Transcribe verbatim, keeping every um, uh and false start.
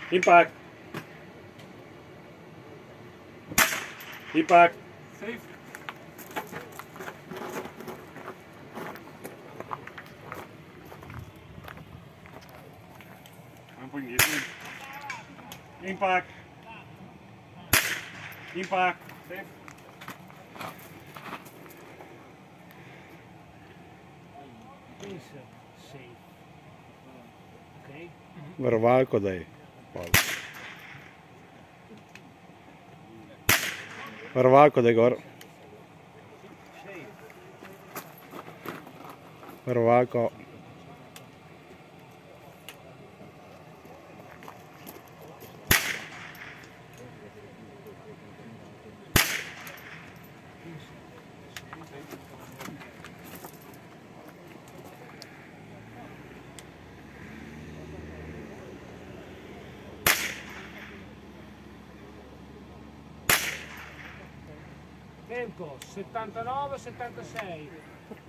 Impact. Impact. Safe. Un po' indietro. Impact. Impact. Safe. Is safe. Okay. Verovalko daj. Verovalko daj gor. Verovalko. Tempo settantanove settantasei.